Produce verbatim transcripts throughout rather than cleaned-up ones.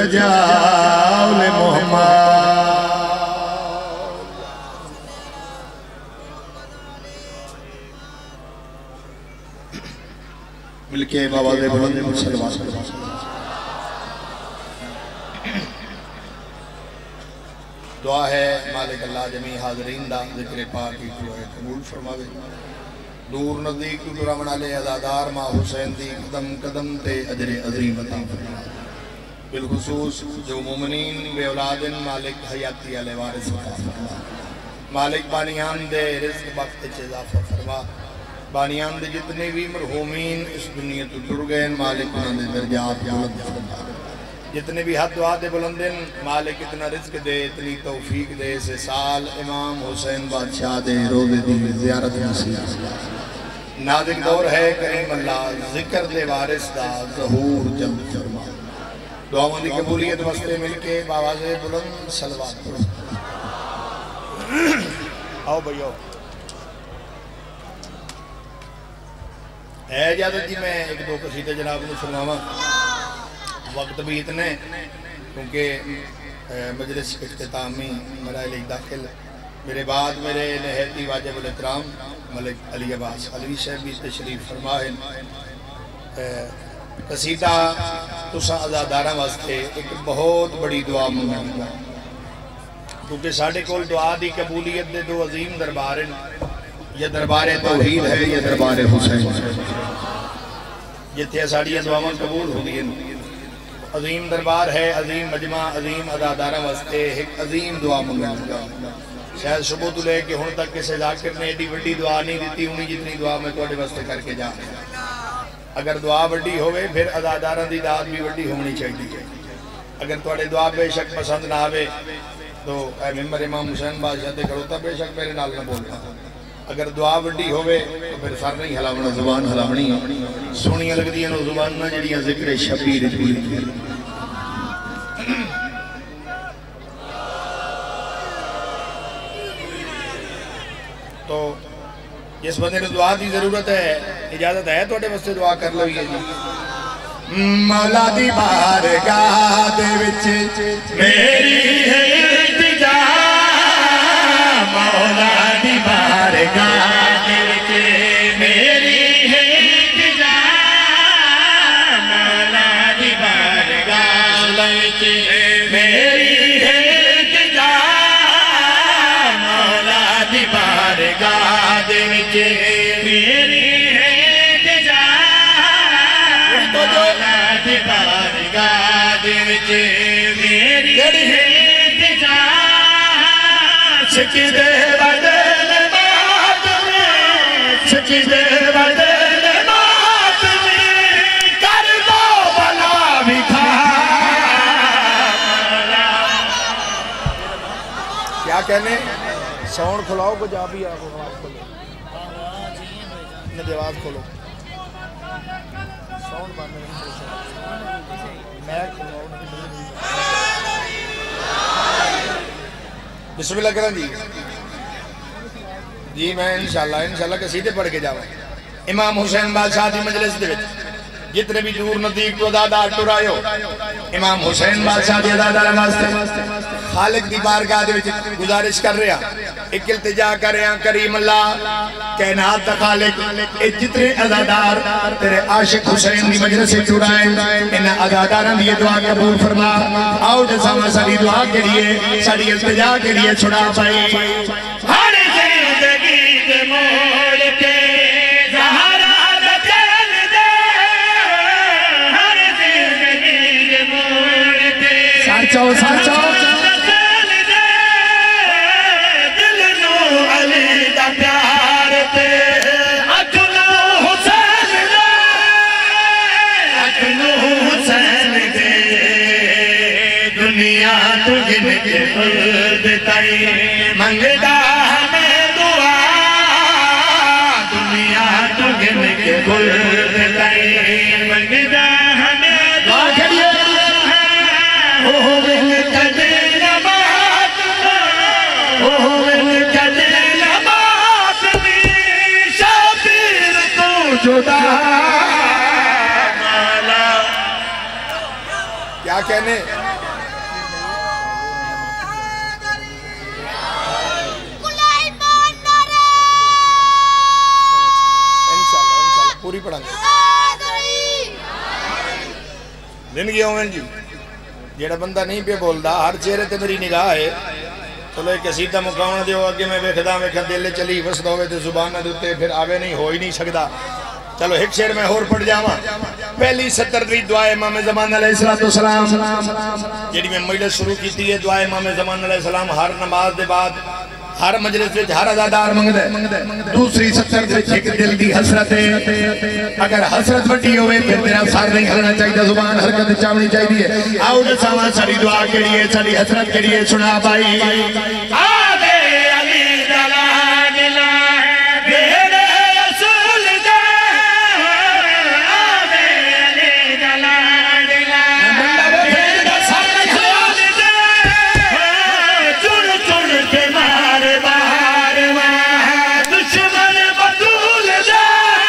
سجاول محمد ملکے بابا دے بلند مسلمان دعا ہے مالک اللہ جمیع حاضرین دا ذکر پاکی قبول فرماوے دور نزدیک تو درہ منا لے ازادار ماں حسین دی قدم قدم تے اجر عظیم عطا فرماوے بالخصوص جو مومنین بے اولادن مالک حیاتی علیہ وارث فرما مالک بانیان دے رزق وقت اضافہ فرما بانیان دے جتنے بھی مرحومین اس دنیا تو ٹر گئے مالک انہوں دے درجات بلند فرما جتنے بھی حد دعا دے بلندن مالک اتنا رزق دے اتنی توفیق دے سے سال امام حسین بادشاہ دے روزے دی زیارت نصیب نازک دور ہے کریم اللہ ذکر دے وارث دا ظہور جلد فرما دعا مندی قبولیت واسطے مل کے باواز بلند صلوات پڑھو آؤ بھائی آؤ ہے اجازت جی میں ایک دو قصیدے جناب نے سناوا وقت بھی اتنے کیونکہ مجلس اختتامی مراحل داخل میرے بعد میرے نہایتی واجب الاحترام ملک علی عباس علوی صاحب بھی تشریف فرما ہے قصیدہ تساں عزاداراں واسطے ایک بہت بڑی دعا منگا کیونکہ ساڑھے کول دعا دی قبولیت دے دو عظیم دربار ہیں یہ دربار توحید ہے یہ دربار حسین جتھے ساڑھی دعاواں قبول ہو گئی عظیم دربار ہے عظیم مجمع عظیم عزاداراں واسطے ایک عظیم دعا منگا شاید صبح تو لے کہ ہن تک کسے ذاکر نے ایڈی وڈی دعا نہیں دیتی ہونی جتنی دعا میں توڑے واسطے کر کے جا اگر دعا وڈی ہوئے پھر عزاداراں دی دعا بھی وڈی ہونی چاہیے اگر توڑے دعا بے شک پسند نہ آوے تو اے ممبر امام حسین بادشاہ دے کھڑوتا بے شک میرے نال نہ بولتا اگر دعا وڈی ہوئے تو پھر سر نہیں ہلاونا زبان ہلاونی سونیاں لگ دیاں نو زبان نہ جڑیاں ذکر شبیر دی تو جس بندے نے دعا دی ضرورت ہے اجازت ہے توڑے واسطے دعا کر لو یہ جی مولا دی بارگاہ دے وچ میری ہے التجا مولا دی بارگاہ دے وچ میری ہے التجا مولا دی بارگاہ دے وچ میری ہے التجا مولا دی بارگاہ دے وچ میری ہے التجا مولا دی بارگاہ دے وچ میری ہے التجا سجدے بدل بات میں سجدے بدل بات میں کر دو بلا بکھا کیا کہنے ساؤنڈ کھلاؤ کو جا بھی آپ آواز کھولو ندی آواز کھولو ساؤنڈ باندھنے میں کھلاؤ بسم اللہ کریں جی جی میں انشاءاللہ انشاءاللہ قصیدے پڑھ کے جاؤں امام حسین بادشاہ دی مجلس دے جتنے بھی دور نزدیک تو عزادار ٹر آئے ہو امام حسین بادشاہ دی عزادار واسطے خالق دی بارگاہ دے وچ گزارش کر رہا ایک التجا کر رہا کریم اللہ کائنات دا خالق اے جتنے عزادار تیرے عاشق حسین دی مجلس سے ٹر آئے انہاں عزاداراں دی دعا قبول فرما آؤ جیسا میں ساری دعا کے لیے ساری التجا کے لیے چھڑا پائے ہر زندگی دے موڑ کے سانچو سانچو دل نو علی دا پیار تے اکنو حسین دے اکنو حسین دے دنیا تو گن کے خلد تائی منگدہ ہمیں دعا دنیا تو گن کے خلد تائی منگدہ ہمیں دعا کیا کہنے پوری پڑھا زندگی اومن جی جیڑا بندہ نہیں پہ بولدا ہر چہرے تے میری نگاہ ہے چلو ایک قصیدہ مکاونا دیو اگے میں ویکھدا ویکھا دل چلی وسدا ہوئے تے زبان نہ دتے پھر آوے نہیں ہو ہی نہیں سکدا چلو ایک شعر میں اور پڑھ جاواں پہلی سترویں دعا امام زمان علیہ السلام جیڑی میں مجلس شروع کیتی ہے دعا امام زمان علیہ السلام ہر نماز دے بعد ہر مجلس وچ ہر عزادار منگدا دوسری ستر وچ ایک دل دی حسرت ہے اگر حسرت وڈی ہوئے پھر تیرا سر نہیں ہلنا چاہیے زبان حرکت چاونی چاہیے آؤ دساواں ساری دعا کیڑی ہے ساری حسرت کیڑی ہے سنا بھائی آدے علی دلال بیڑے رسول دے آدے علی دلال بیڑے رسول دے چڑ چڑ کے مار بہار دشمن بطول دے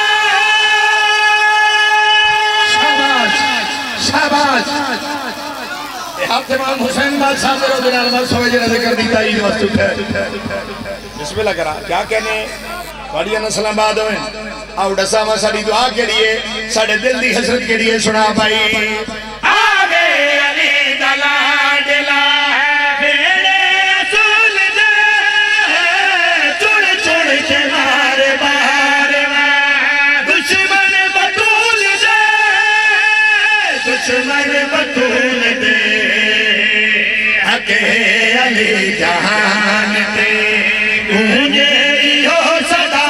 شاباش شاباش ہاتھ امام حسین بادشاہ میرے دنال بس ہوئے جنہ ذکر دیتا عید وقت ہے بسم اللہ کرا کیا کہنے بڑیا نسل آباد ہوئے آؤ ڈسا ماں ساڑی دعا کے لیے ساڑے دل دی حسرت کے لیے سنا بھائی آگے علی دلا دلا بیڑے رسول دے چڑ چڑ کے مار بہار دشمن بطول دے دشمن بطول دے علی جہان تے گونجے ایہو صدا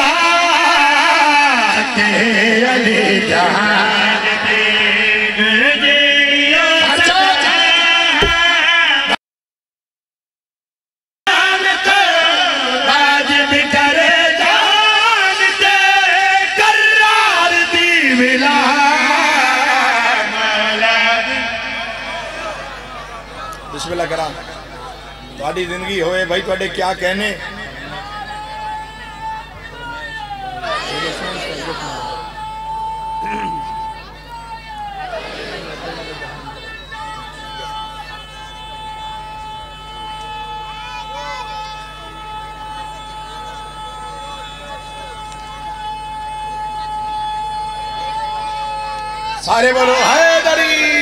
کہ علی جہان تے گونجے ایہو صدا آج بھی کرے جان تے قرار دی ملا بسم اللہ کرام تھوڑی زندگی ہوئے بھائی تھوڑے کیا کہنے سارے بولو حیدری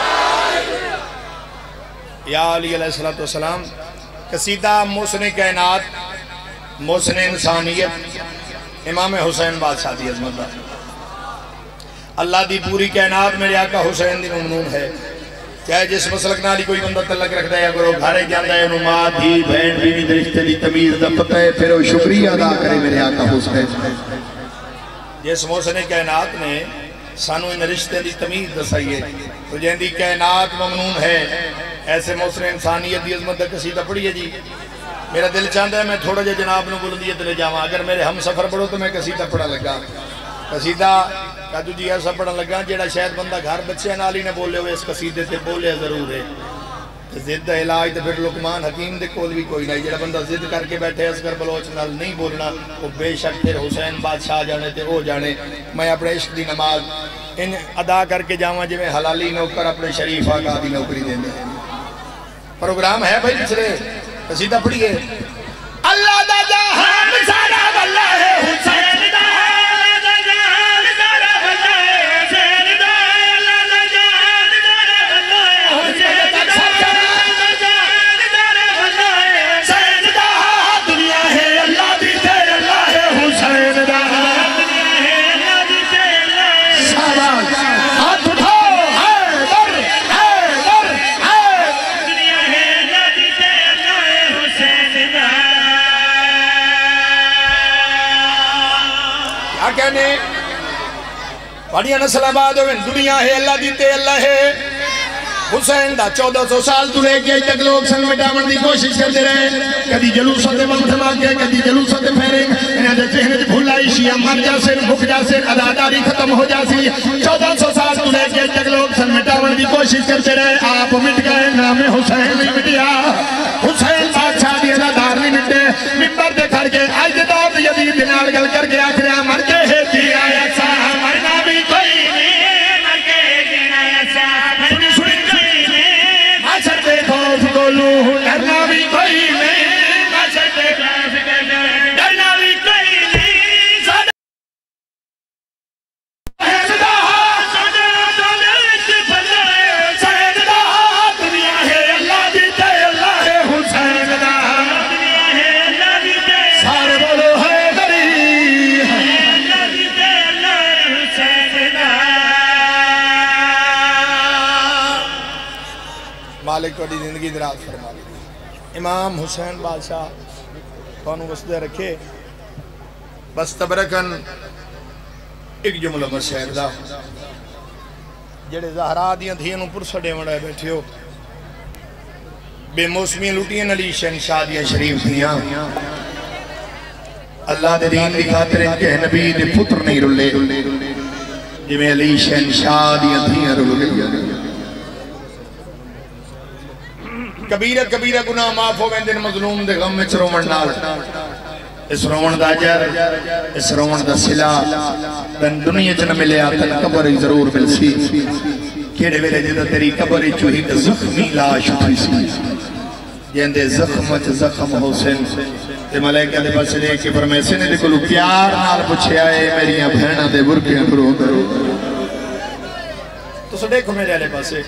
یا علی علیہ السلام قصیدہ محسن کائنات محسن انسانیت امام حسین بادشاہ دی عظمت دا اللہ دی پوری کائنات میرے آقا حسین دی ممنون ہے چاہے جس مسلک نالی کوئی بندہ تلق رکھ دے اگر وہ گھارے جاندہ ہے انہوں ماں دھی بہن بیوی درشتے دی تمیز دا پتہ ہے پھر وہ شکریہ ادا کرے میرے آقا حسین جس محسن کائنات نے سانو ان رشتے دی تمیز دسائیے تو جن دی کائنات ممنون ہے ایسے محسن انسانیت دی عظمت دا قصیدہ پڑھئے جی میرا دل چاہتا ہے میں تھوڑا جا جناب نو بلندیت لے جاواں اگر میرے ہم سفر پڑھو تو میں قصیدہ پڑھا لگا قصیدہ کہتو جی ایسا پڑھا لگا جیڑا شاید بندہ گھر بچے نالی نے بولے ہوئے اس قصیدے تے بولے ضرور ہے زد علاج تے پھر لقمان حکیم دے کول بھی کوئی نہیں جیڑا بندہ زد کر کے بیٹھے اسکر بلوچ نال نہیں بولنا وہ بے شک پھر حسین بادشاہ جانے تے او جانے میں اپنے عشق دی نماز ان ادا کر کے جاواں جو میں حلالی نوکر اپنے شریف آقا دی نوکری دیں دیں پروگرام ہے بھائی پچھلے قصیدہ پڑھئے اللہ دا جہان سارا واللہ ہے حسین دا دا جہان سارا واللہ ہے حسین دا اللہ دا جہان سارا واللہ ہے حسین دا دا جہان سارا واللہ ہے حسین دا دنیا ہے اللہ دی تے اللہ ہے حسین دا دنیا ہے اللہ دی تے اللہ ہے شاباش ہاتھ اٹھاؤ حیدر حیدر حیدر دنیا ہے اللہ دی تے اللہ ہے حسین دا کیا کہنے بڑیا نسل آباد ہوئے دنیا ہے اللہ دیتے اللہ ہے حسین دا چودہ سو سال تو لے کے تک لوگ سن مٹاون دی کوشش کرتے رہے کدی جلوسوں دے من تھما کے کدی جلوسوں دے پھیرے انہیں دے ذہن دے بھولائی شیعہ مر جا سے بھک جا سے عداداری ختم ہو جا سی چودہ سو سال تو لے کے تک لوگ سن مٹاون دی کوشش کرتے رہے آپ مٹ گئے نام حسین نہیں مٹیا حسین بادشاہ دی عدادار نہیں مٹے ممبر دے کھڑ کے آج دے دور یزید دنال گل کر کے آخریا مر کے ہے جی آیا ساہ مرنا بھی کوئی نہیں مر کے ہے جی آیا ساہ سنی سنی کوئی نہیں معاشر دے خوف کو لوہ ڈرنا بھی کوئی نہیں معاشر دے خوف کو لوہ مالک توڑی زندگی دراز فرما لے. امام حسین بادشاہ توانو وسدے رکھے. بس تبرکن ایک جملہ مسیح دا جڑے زہرا دیاں دھیانوں پرسڑے مڑے بیٹھے ہو. بے موسمی لٹیاں علی شہنشاہ دیاں شریف دیاں اللہ دے دین دی خاطر ان کے نبی دے پتر نہیں رلے جی میں علی شہنشاہ دیاں دھیاں رلے. کبیرہ کبیرہ گناہ معاف ہو گئے دن مظلوم دے غم میں چرومن نال. اس رومن دا جر اس رومن دا سلا دن دنیا چنہ ملے آتن قبر ضرور مل سی. کیڑے ویلے جدہ تیری قبر چوہی دا زخمی لاش اٹھی سی. جہندے زخم چ زخم حسین تے ملائکہ دے پاس لے کے فرمیسے نے دیکھو پیار نال پوچھے آئے میریاں بہناں دے برکیاں کرو کرو. تو سو دیکھو میرے علیہ پاسے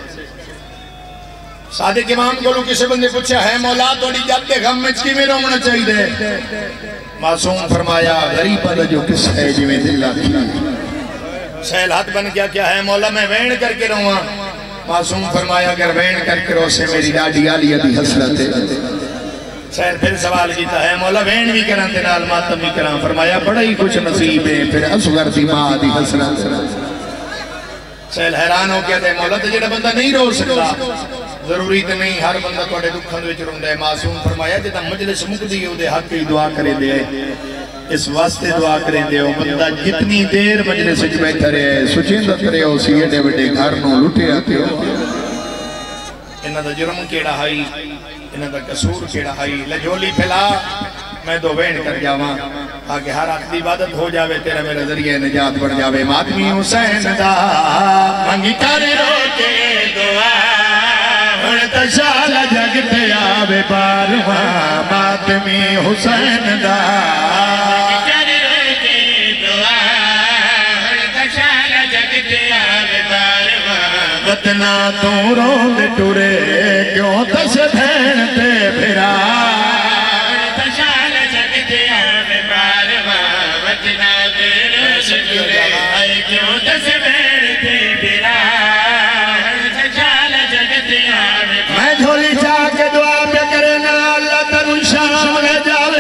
صادق امام کو لوگ کسی بندے پوچھا ہے مولا توڑی جب دے غم میں چکی میں رومنا چاہی دے. معصوم فرمایا غریب دا جو کس ہے جی میں دل لاکھی. سہل ہاتھ بن کیا کیا ہے مولا میں وین کر کے رہوں. معصوم فرمایا اگر وین کر کے رو سے میری ڈاڈی آلیہ دی حسرت ہے. سہل پھر سوال کیتا ہے مولا وین بھی کرن تے نال ماتم بھی کرن. فرمایا بڑا ہی کچھ نصیب ہے پھر اصغر دی ماں دی حسرت. سہل حیران ہو گیا تھے مولا تو جڑا بندہ نہیں رو سکتا ضروری تو نہیں ہر بندہ توڑے دکھن وچ روندے ہے. معصوم فرمایا جتا مجلس مقدی ہو دے حق کی دعا کرے دے اس واسطے دعا کرے دے ہو بندہ جتنی دیر مجلس وچ بیٹھا رہے سوچیندہ کرے ہو سی ایڈے وڈے گھر نو لٹے آتے ہو. انہاں دا جرم کیڑا ہائی انہاں دا قصور کیڑا ہائی. لجولی پھیلا میں دو وین کر جاواں تاکہ ہر عقد عبادت ہو جاوے تیرا میرا ذریعہ نجات بڑھ جاوے. ماتمی حسین دا منگی کر رو کے دعا تشال جگتے آوے بارواں. ماتمی حسین دا کر کے دعا تشال جگتے آوے بارواں. وطنہ تو روند ٹورے کیوں تس دھین تے پھرا. تشال جگتے آوے بارواں. وطنہ تو روند ٹورے کیوں تس دھین تے پھرا. میں جھولی چاہ کے دعا پہ کرنا اللہ تنو شام لے جاوے.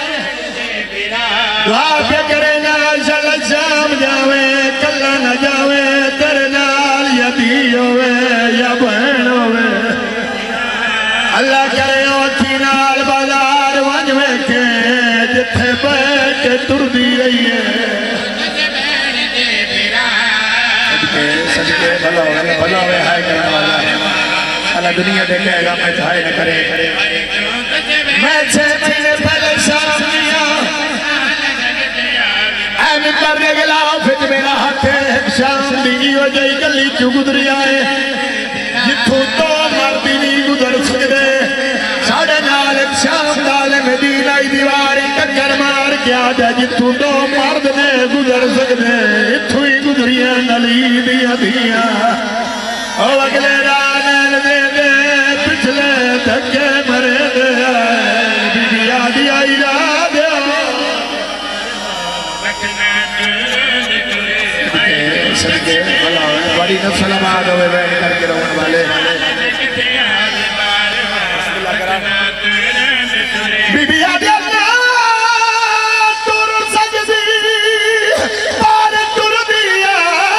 دعا پہ کرنا شل شام جاوے کلہ نہ جاوے تیرے نال یا دی ہوئے یا بہن ہوئے. اللہ کرے اوٹھی نال بازار ونجوے کے جتھے بیٹھ کے تر دی رہی ہے. صدقے بھلا ہوئے بھلا ہوئے ہائے کرنے والا ہے. اللہ دنیا دے کہے گا میں تھائے نہ کرے. میں چھے مہینے پہلے شام دیا اے میں پر گلا پھر میرا ہاتھ ہے شام دی ہو جائی گلی کیوں گدری آئے جتھوں تو مردی نہیں گزر سکتے. ساڑھے نال ایک شام دال مدینہ دیواری ککر مار کیا جا جتھوں تو مرد نے گزر سکتے. اتھوں ہی گزریاں نلی دیا دیا او اگلے رانل دے دے پچھلے دھکے مرے دے بی بی آدھی آئی را دے. صدقے بھلا ہوئے بڑی نفسل آباد ہوئے بیٹھ کر کے رہن والے. بی بی آدھی اللہ تر سجدی پار تر دیا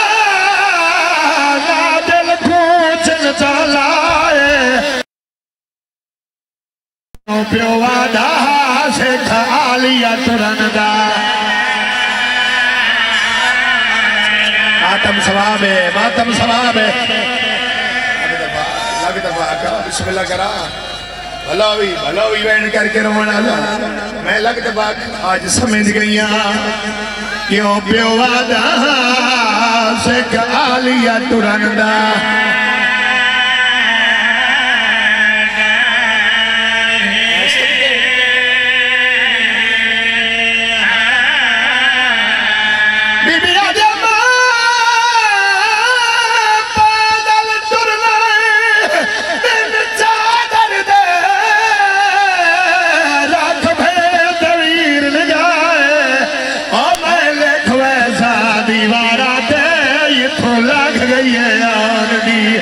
نا دل کھوچن چلائے. پیو وعدہ سے کھا لیا ترن دا. ماتم ثواب ہے ماتم ثواب ہے. لگ دفعہ کرا بسم اللہ کرا بھلاوی بھلاوی وین کر کے رونا اللہ. میں لگ دفعہ آج سمجھ گئیاں کیوں پیو وعدہ سے کھا لیا ترن دا. دیوارہ دے یہ تو لگ گئی ہے آن دی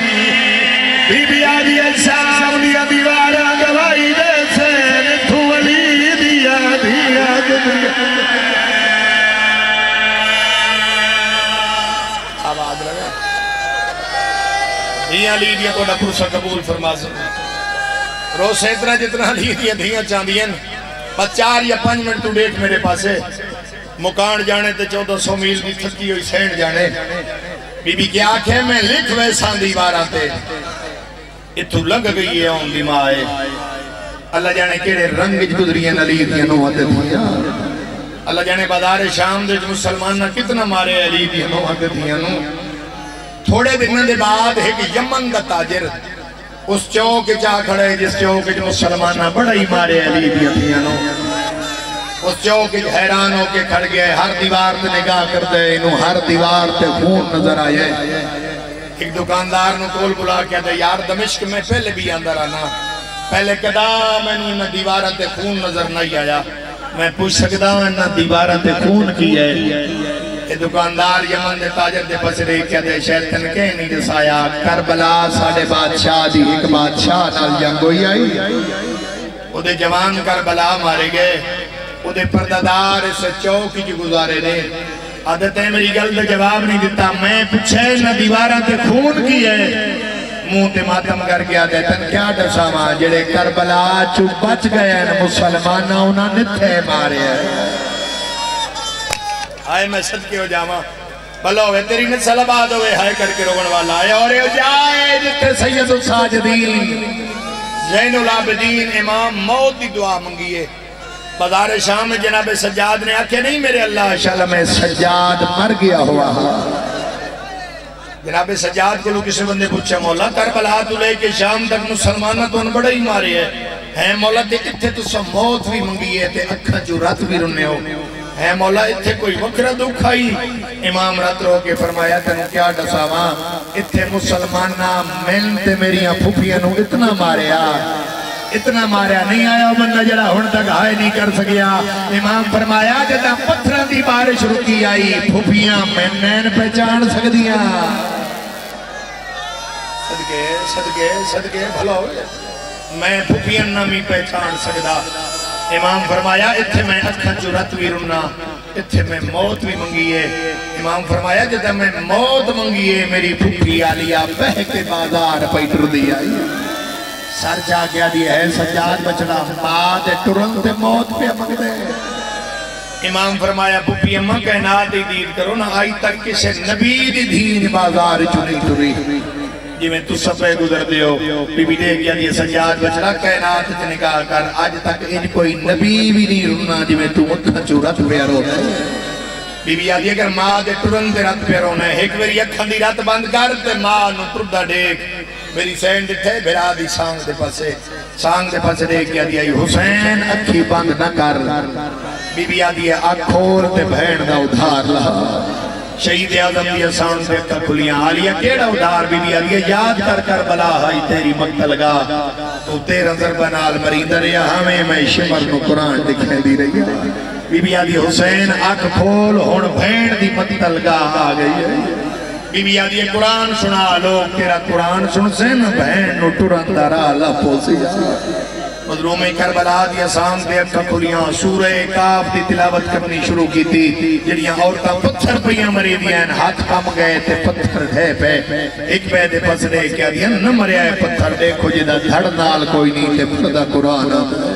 میاں علی دیا تو پرسہ قبول فرما سکتے روز اتنا جتنا علی دیا دھیاں چاندیاں بس چار یا پانچ منٹ تو ڈیٹ میرے پاسے مکان جانے تے چودہ سو میل کی تھکی ہوئی سینڈ جانے بی بی کیا آنکھیں میں لکھ ویسان دیواراں تے اتھو لگ گئی ہے آن دی ماں ہے اللہ جانے کیڑے رنگ گزریاں علی دیا نوہتے دیا اللہ جانے بازار شام دے مسلمان کتنا مارے علی دیا نوہتے دیا نو تھوڑے دن دے بعد ایک یمن دا تاجر اس چوک چاہ کھڑے جس چوک مسلمانہ بڑا ہی مارے علی دیا دیا نو اس چوک حیران ہو کے کھڑ گئے ہر دیوار تے نگاہ کر دے انہوں ہر دیوار تے خون نظر آئے ایک دکاندار نو کول بلا کیا دے یار دمشق میں پہلے بھی اندر آنا پہلے کدا میں نے انہوں دیوارہ تے خون نظر نہیں آیا میں پوچھ سکتا ہوں انہوں دیوارہ تے خون کی ہے یہ دکاندار یمن دے تاجر دے پسرے کیا دے شیطن کے نہیں جسایا کربلا ساڑھے بادشاہ دی ایک بادشاہ نال جنگوئی آئی وہ دے جوان کربلا مارے گئے وہ دے پردادار اس چوکی جو گزارے نے عادتیں میری گل دے جواب نہیں دیتا میں پوچھے نہ دیواراں تے خون کی ہے منہ تے ماتم کر گیا دے تن کیا ڈسا ماں جڑے کربلا چو بچ گئے ہیں مسلمانہ انہاں نتھے مارے ہیں آئے میں صدقے ہو جاما بھلا ہوئے تیری نسل آباد ہوئے ہائے کر کے روگن والا آئے اور یہ جائے جتے سید الساجدین زین العابدین امام موت دی دعا منگیے بازار شام میں جناب سجاد نے آکھے نہیں میرے اللہ شاءاللہ میں سجاد مر گیا ہوا جناب سجاد کو لوگ کسی بندے پوچھا مولا کربلا تو لے کے شام تک مسلمانہ تو ان بڑا ہی مارے ہے ہے مولا تے اتھے تو سب موت بھی منگیے تے اکھا جو رات بھی رنے ہو ہے مولا اتھے کوئی وکرہ دکھ آئی امام رات رو کے فرمایا تنو کیا ڈساواں اتھے مسلمانہ مل تے میریاں پھوپیاں اتنا ماریا اتنا ماریا نہیں آیا بندہ جڑا ہون تک ہائے نہیں کر سکیا امام فرمایا جتا پتھرہ دی بارش رکی آئی پھوپیاں میں نین پہچان سکدیاں صدقے صدقے صدقے بھلا ہوئے میں پھوپیاں نامی پہچان سکدا امام فرمایا اتھے میں اکھا جرات بھی رنا اتھے میں موت بھی منگیے امام فرمایا جتا میں موت منگیے میری پھوپی آلیا بہ کے بازار پیٹر دی آئی سر جا گیا دی ہے سجاد بچڑا بعد ترنت موت پہ مگ دے امام فرمایا پھوپی اماں کائنات دی دید کرو نہ آئی تک کسے نبی دی دین بازار چنی تری جی میں تو سب پہ گزر دے ہو بی بی دے کیا دی سجاد بچڑا کائنات تے نکاہ کر آج تک ان کوئی نبی بھی نہیں رنا جی میں تو اتنا چورت پہ رو دے بی بی آدھی اگر ماں دے ترنت رات پہ رونا ہے ایک میری اکھن دی رات بند کر تے ماں نو تردہ دیکھ میری سینڈ تھے بھرا دی سانگ دے پاسے سانگ دے پاسے دیکھ کیا دیا حسین اکھی بند نہ کر بی بی آدھی آکھور تے بھین دا ادھار لہا شہید اعظم دیا سانگ دے کا کھلیاں آلیا کیڑا ادھار بی بی آدھی یاد کر کر بلا ہائی تیری مقتل گا تو تیرا ضربنال مریندر یا ہمیں میں شمر نو قرآن دکھیں دی رہی ہے بی بی آدھی حسین آکھ کھول ہون بھین دی مقتل گا آ گئی ہے بی بی آدھی قرآن سنا لوگ تیرا قرآن سن سے نہ بہن نو ٹران دارا اللہ پوسی مظلوم کربلا دیا سام دے اکھا کھلیاں سورہ کاف دی تلاوت کرنی شروع کی تھی جڑیاں عورتاں پتھر پہیاں مری دیاں ہاتھ کم گئے تے پتھر ہے پہ ایک پہ دے پس دے کیا دیاں نہ مریا ہے پتھر دیکھو جدہ دھڑ نال کوئی نہیں تے پردہ قرآن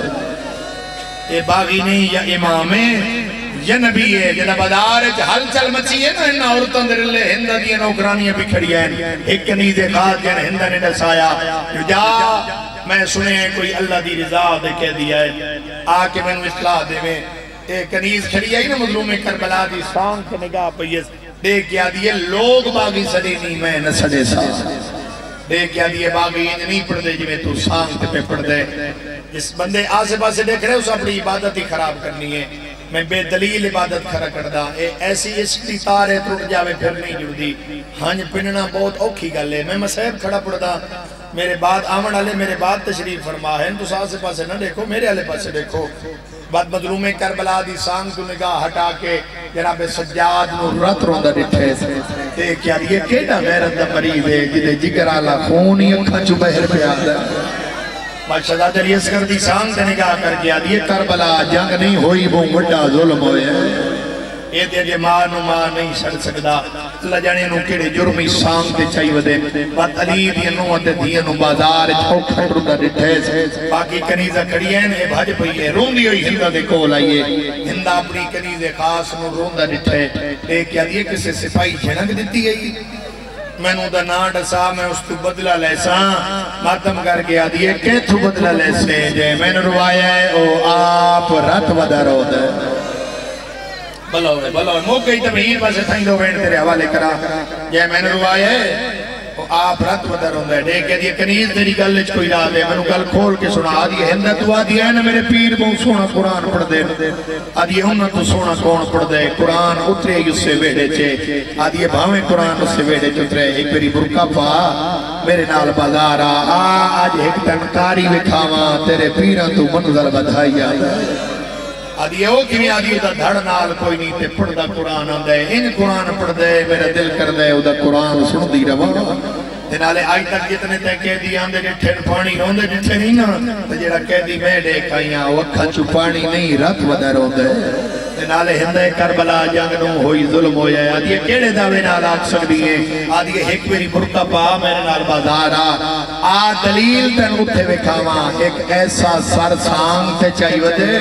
اے باغی نہیں یا امام یا نبی ہے جنہ بازار حل چل مچی ہے نا انہا عورتوں در اللہ ہندہ دیا نوکرانیاں بھی کھڑی ہیں ایک کنیز خاص جن ہندہ نے ڈسایا جو جا میں سنے کوئی اللہ دی رضا دے کہہ دیا ہے آکے میں نے اصلاح دے میں ایک کنیز کھڑی ہے نا مظلوم کربلا دی سانگ کے نگاہ پہیس دیکھ کیا دیئے لوگ باغی سڑے نہیں میں نہ سڑے سا دیکھ کیا دیئے باغی نہیں پڑھ دے جو میں تو سانگ پہ پڑھ دے جس بندے آسے پاسے دیکھ رہے اس اپنی عبادت ہی خراب کرنی ہے میں بے دلیل عبادت کھڑا کردہ ایسی اس کی تارے ٹوٹ جاوے پھر نہیں جڑ دی ہنج پننا بہت اوکھی گل ہے میں مسیب کھڑا پڑھدا میرے بعد آمن والے میرے بعد تشریف فرما ہے تو ساتھ سے پاسے نہ دیکھو میرے والے پاسے دیکھو بعد مظلوم کربلا دی سانگ تو نگاہ ہٹا کے جناب سجاد نو رت روندہ ڈٹھے دیکھ یار یہ کیڑا غیرت دا مریض ہے جدے جگر آلہ خونی اکھا چو بہر پہ آدھا بادشاہ جلی اسکر دی سانگ تے نگاہ کر گیا دیئے کربلا جنگ نہیں ہوئی وہ وڈا ظلم ہوئے اے دے جے ماں نو ماں نہیں سڑ سکدا اللہ جانے نو کیڑے جرمی سانگ تے چاہی ودے بات علی دی نو تے دی نو بازار چوکھا ٹردا ڈٹھے باقی کنیزہ کھڑی ہیں اے بھج پئی ہے روندی ہوئی ہندا دے کول آئیے ہندا اپنی کنیزے خاص نو روندا ڈٹھے اے کیا دیے کسے سپاہی جھڑک دیتی ہے میں نو دا نا ڈسا میں اس تو بدلہ لیسا ماتم کر کے آدھیے کہ تو بدلہ لیسے جے میں نے روایا ہے او آپ رات ودا رو دے بلوے بلوے موقعی تمہیر باسے تھائیں دو بین تیرے حوالے کرا جے میں نے روایا ہے او آپ رات ودا رو دے دے کہ دیئے کنیز تیری گل لچ کوئی را دے میں نو گل کھول کے سنا آدھیے ہندہ تو آدھیے ہے نا میرے پیر بہت سونا قرآن پڑھ دے آدھیے ہم تو سونا کون پڑھ دے قرآن اترے اس سے ویڈے چھے آدھیے بھاویں قرآن اس سے ویڈے چھترے ایک میری برکہ پا میرے نال بازارا آج ایک تنکاری وکھاواں تیرے پیران تو منظر بدھائی آیا آدھیے ہو کیویں آدھیے دا دھڑ نال کوئی نہیں تے پڑھ دا قرآن آندے ان قرآن پڑھ دے میرا دل کر دے او دا قرآن سن دی رواں نالے آج تک جتنے تے قیدی آندے جٹھے پانی روندے جٹھے نہیں نا تے جڑا قیدی میں دیکھائیاں وکھا چو پانی نہیں رات ودا روندے نالے ہندے کربلا جنگ نو ہوئی ظلم ہویا ہے آدھیے کیڑے دعوے نال آگ سکتی ہے آدھیے ایک میری برکہ پا میرے نال بازارا آ دلیل تن اٹھے وکھاواں ایک ایسا سر سانگ تے چاہی ودے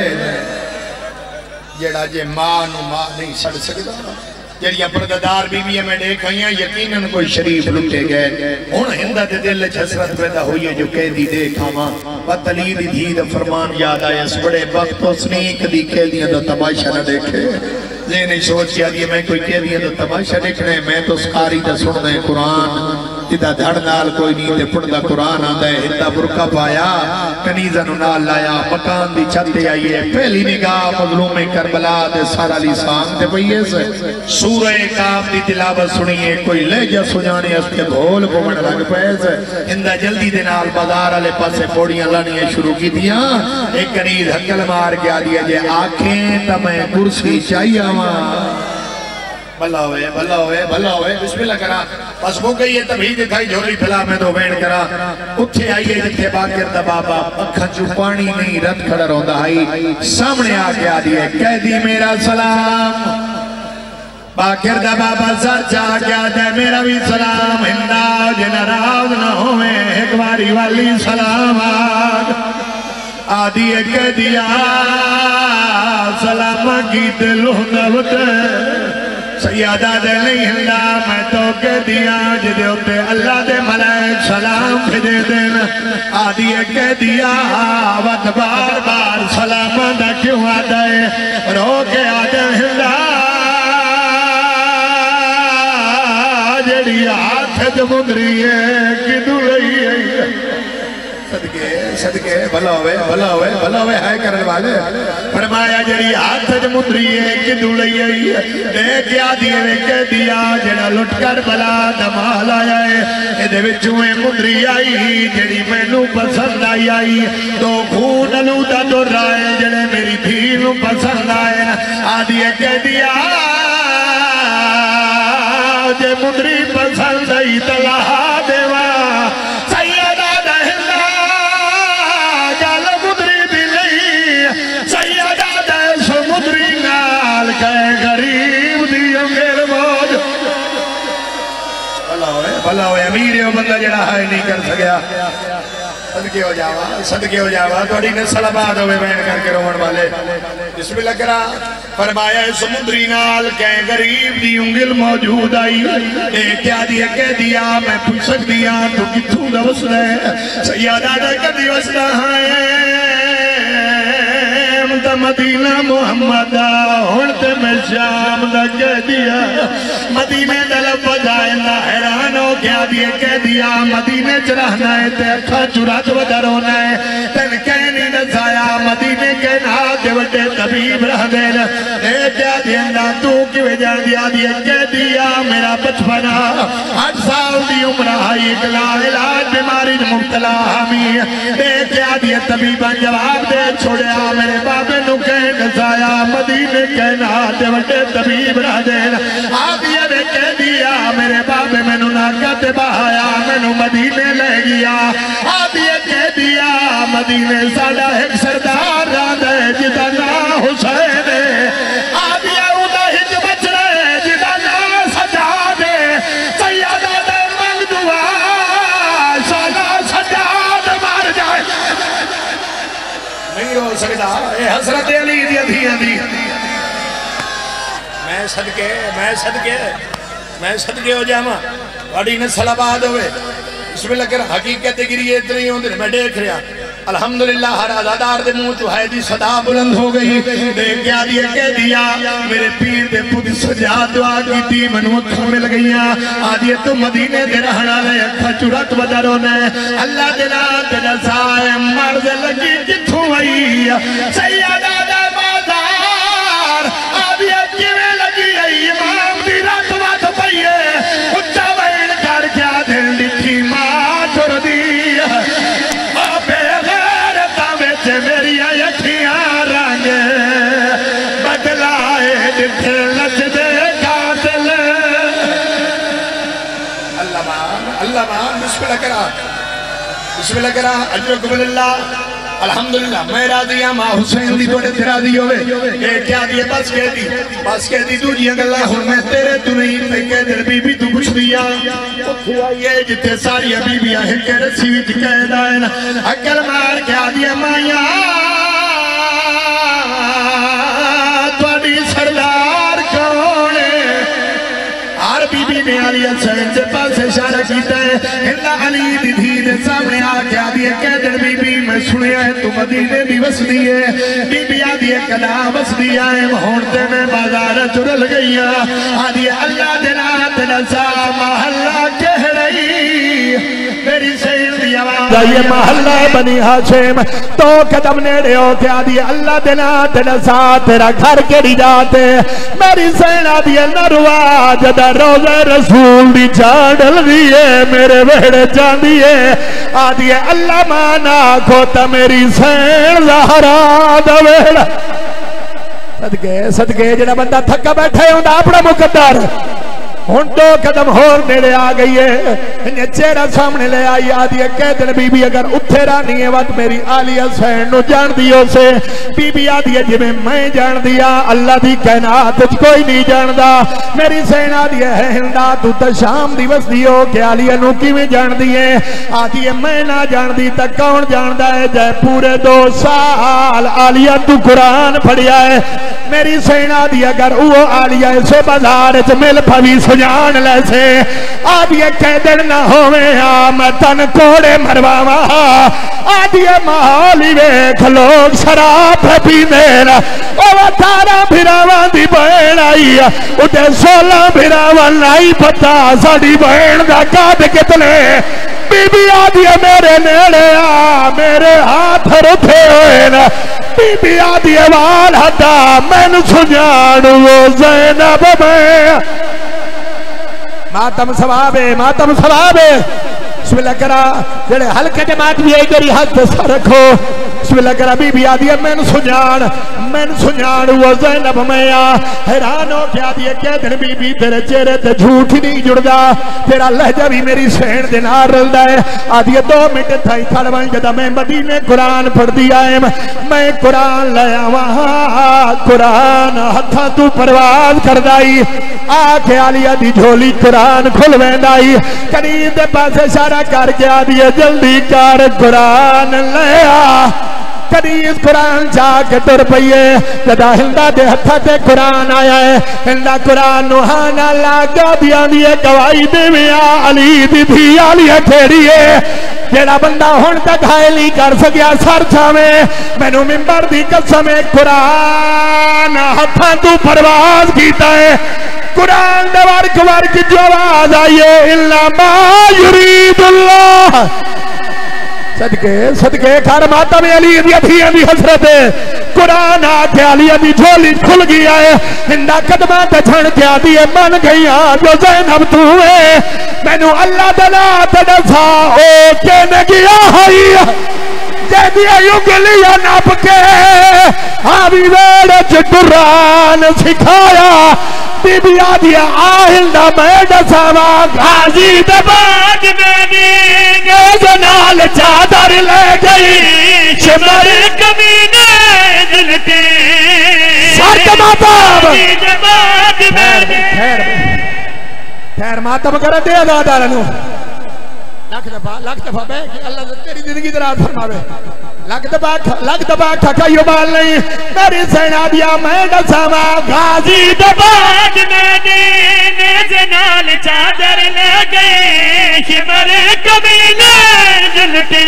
جڑا جے ماں نو ماں نہیں سڑ سکتا جڑیاں پردادار بیویاں میں دیکھائیاں یقیناً کوئی شریف لٹے گئے ہون ہندہ دے دل حسرت پیدا ہوئی ہے جو قیدی دیکھاواں بطلی دی دھی دا فرمان یاد آیا اس بڑے وقت اس نیک دی قیدیاں دا تماشا نہ دیکھے ذہنی سوچ کیا دیا میں کوئی قیدیاں دا تماشا دیکھنے میں تو سکاری دا سن دے قرآن جدہ دھڑ نال کوئی نہیں تے پڑھ دا قرآن آن دے ہندہ برکہ پایا کنیزہ نو نال لایا مکان دی چھتے آئیے پہلی نگاہ مظلوم کربلا دے سارا لیسان دے پئیے سے سورہ کاف دی تلاوت سنیے کوئی لے جا سجانے اس کے بھول کو بڑھ لگ پیسے ہندہ جلدی دے نال بازار علی پاسے پوڑیاں لانیاں شروع کی دیا ایک کنیز حکل مار گیا دیا جے آنکھیں تمہیں کرسی چاہیے آمان بھلا ہوئے بھلا ہوئے بھلا ہوئے بسم اللہ کرا پس وہ گئی ہے تبھی دکھائی جھولی پھلا میں دو بین کرا اتھے آئیے جتھے باکر دا بابا اکھا چو پانی نہیں رد کھڑا روندہ آئی سامنے آگے آدھیے کہہ دی میرا سلام باکر دا بابا سر چاہ گیا دے میرا بھی سلام ہندہ جنراز نہ ہوئے ایک باری والی سلام آگ آدھیے کہہ دیا سلام کی دلوں نوت سیادہ دے نہیں ہندہ میں تو کہہ دیا جدے ہوتے اللہ دے ملائک سلام بھیجے دین آدھیے کہہ دیا وقت بار بار سلام دا کیوں آدھے رو کے آدھے ہندہ جڑی ہاتھ مندری ہے کدو رہی ہے صدقے صدقے بھلا ہوئے بھلا ہوئے بھلا ہوئے ہے کرنے والے فرمایا جڑی ہاتھ مندری ہے کدو رہی ہے دیکھ آدھیے میں کہہ دیا جڑا لٹ کر بلا دمال آیا ہے ادھے وچویں مندری آئی جڑی میں نو پسند آئی آئی تو خون لوٹا تو رائے جڑے میری دھی نو پسند آئے آدھیے کہہ دیا جے مندری پسند آئی تلاہ دیوا سیدہ دہلا گل مندری بھی نہیں سیدہ دہ سو مندری نال کہے غریب دیوں گیر موج بھلا ہوئے بھلا ہوئے امیر بندہ جڑا ہے نہیں کر سکیا صدقے ہو جاوا صدقے ہو جاوا توڑی نے سلامات ہوئے بین کر کے رومن والے بسم اللہ کرا فرمایا سمندری نال کہیں غریب دی انگل موجود آئی اے کیا دیا کہہ دیا میں پوچھ سک دیا تو کتوں دا وصلہ ہے سیادہ دا کدی وصلہ ہے دا مدینہ محمد ہونتے میں شام دا کہہ دیا مدینہ دلب بجائے اللہ حیران ہو کیا دیا کہہ دیا مدینہ چرہنا ہے تے اکھا چرات ودر ہونا ہے تن کہنی نزایا مدینہ کہنا دے وڈے طبیب رہ دین اے کیا دیا نا تو کی وجہ دیا دیا کہہ دیا میرا بچپنا آٹھ سال دی عمرہ آئی اکلا علاج بیماری مبتلا ہمی اے کیا دیا طبیبہ جواب دے چھوڑیا میرے بابے نو کہہ نزایا مدینہ کہنا دے وڈے طبیب رہ دین آدھیا نے کہہ دیا میرے بابے میں نو ناکت بہایا میں نو مدینہ لے گیا آدھیا کہہ دیا مدینہ ساڑا ایک سردار رہ دے جتا نا حسین آدھیا اوہ ہجب ہو سکتا اے حضرت علی دی ادھیاں دی میں صدقے میں صدقے میں صدقے ہو جاما بڑی نسل آباد ہوئے اس میں لگر حقیقت گری اتنی ہوں دن میں دیکھ رہا الحمدللہ ہر عزادار دے منہ جو ہے دی صدا بلند ہو گئی دیکھ گیا دیا کہہ دیا میرے پیر دے پود سجا دعا کی تھی منو اکھوں مل گئیاں آدھیے تو مدینے دے رہنا لے اکھا چورت بدرونے اللہ دلہ دلہ سائے مرد لگی جتھوں آئی سیدہ دے بازار آدھیے کیویں لگی آئی امام دی رات بات پئیے اچھا وین کر کیا دل لکھی ماں چھوڑ دی میری اکھیاں رنگ بدلائے جتھے لچ دے قاتل اللہ مان اللہ مان بسم اللہ کرا بسم اللہ کرا اجرکم اللہ الحمدللہ میں راضی ہاں ماں حسین دی توڑے تیرا دی ہوئے اے کیا دیئے بس کہہ دی بس کہہ دی تو جی اللہ ہوں میں تیرے تو نہیں تے کہہ دل بی بی تو کچھ دیا یہ جتے ساری بی بی آہیں کہ رسی وچ کہہ دائن اکل مار کیا دیئے مائیاں توڑی سردار کونے آر بی بی نے علی حسین سے پاس اشارہ کیتا ہے اللہ علی دی دھید سامنے آ کیا دیئے کہہ دل بی بی میں سنیا ہے تو مدینے بھی وس دیئے بی بی آدھیے کلا وس دیا ہے مہونتے میں بازار چرل گئیا آدھیے اللہ دلات نسا محلہ کہہ رہی میری سیر دی آواز یہ محلہ بنی ہاشم تو قدم نیڑے ہو کے آدھیے اللہ دلات نسا تیرا گھر کیڑی جاتے میری سیر آدھیے نروا جدہ روزہ رسول دی چاڑل دیئے میرے بہڑے جان دیئے آدھیے اللہ مانا کھوتا میری سین زہرا دویڑا صدقے صدقے جنہ بندہ تھکا بیٹھے ہوں دا اپنا مقدر ہون دو قدم ہور نیڑے آ گئی ہے انہیں چہرہ سامنے لے آئی آدھی ہے کہہ دن بی بی اگر اتھے رانی ہے وقت میری آلی حسین نو جان دیو سے بی بی آدھی ہے جمیں میں جان دیا اللہ دی کہنات کوئی نہیں جان دا میری سین آدھی ہے ہندہ تو تا شام دی وس دیو کہ آلی نو کی میں جان دیئے آدھی ہے میں نہ جان دی تا کون جان دا ہے جائے پورے دو سال آلی تو قرآن پڑھیا ہے میری سین آدھی اگر وہ آلی سے بازار مل پھوی سجان لے سے آدھی کہہ دن نہ ہوئے آمتن کوڑے مرواما آدھی محالی ویکھ لوگ شراب پی میرا وہ تارا بھراوان دی بہن آئی اٹھے سولہ بھراوان لائی پتا ساڑی بہن دا کاد کتنے بی بی آدھی میرے نیڑے آ میرے ہاتھ رتھے ہوئے نا بی بی آدھی وال ہٹا میں سجان وہ زینب میں ماتم ثوابے ماتم ثوابے بسم اللہ کرا جڑے ہلکے جماعت بھی ایک گری ہاتھ سا رکھو بسم اللہ کرا بی بی آدھی میں سجان میں سجان وہ زینب میں آ حیران ہو کیا دیا کیا دن بی بی تیرے چہرے تے جھوٹ نہیں جڑ دا تیرا لہجہ بھی میری سین دن آر رل دا ہے آدھی دو منٹ تھائی کھڑوائیں جدا میں مدینے قرآن پڑھ دیا ہے میں قرآن لیا وہاں قرآن ہتھا تو پرواز کر دائی آکھے آلیا دی جھولی قرآن کھل ویندائی قریب دے پاس اشارہ کر کے آدھی جلدی کار قرآن لیا قریب قرآن جا کے ٹر پئیے جدا ہندہ دے ہتھا تے قرآن آیا ہے ہندہ قرآن نوحانا لاغا دیا دیئے گوائی دے میں علی دی دی آلیا کھیڑی ہے جیڑا بندہ ہون تک حائلی کر سکیا سر چھاویں میں نو ممبر دی قسم قرآن ہتھا تو پرواز کیتا ہے قرآن دے ورک ورک جو آواز آئیے اللہ ما یرید اللہ صدقے صدقے کھار ماتا میں علی دی اتھی دی حسرت قرآن آکے علی دی جھولی کھل گیا ہے ہندہ قدمہ تے چھڑ کے آدھی من گیا جو زینب تو ہے میں نو اللہ دلا تدسا او کے نگیا ہوئی جے دیا یگلیا ناپ کے آبی ویڑ چٹران سکھایا بی بی آدھی آہل دا بیڈ سوا غازی دباج میں جنال چادر لے گئی شمر کمینے جلتی سار کا ماتاب خیر ماتاب کر دے آدھا رنو لکھ دفعہ لکھ دفعہ بے کہ اللہ تیری زندگی درات فرماوے لگ دباٹھ لگ دباٹھ کئی بال نہیں میری زینابیا میں دساما غازی دباٹ میں نیز نال چادر لے گئے شمر کمینے جلٹے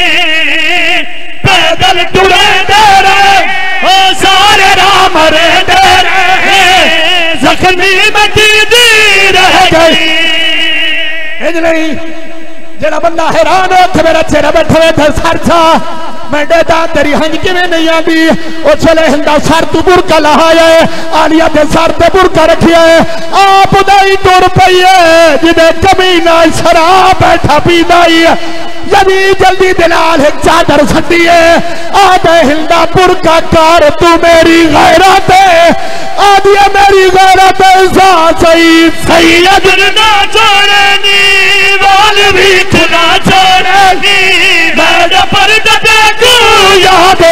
پیدل ٹورے دے رہے او سارے رام رے دے رہے زخمی مٹی دی رہ گئی اج نہیں جڑا بندہ حیران ہو تھے میرا چہرہ بیٹھے تھے سر چھا میں ڈیتا تیری ہنج کی میں نہیں آدھی او چلے ہندہ سر تو برکا لہایا ہے آلیا تے سر تے برکا رکھیا ہے آپ ادائی دور پئی ہے جدے کمینہ شراب بیٹھا پی دائی یعنی جلدی دلال ایک چادر سٹی ہے آدھے ہندہ برکا کار تو میری غیرت ہے آدھی میری غیرت ہے سید سید نہ چھوڑنی وال بھی کھنا چھوڑنی میرا پر دتے کو یاد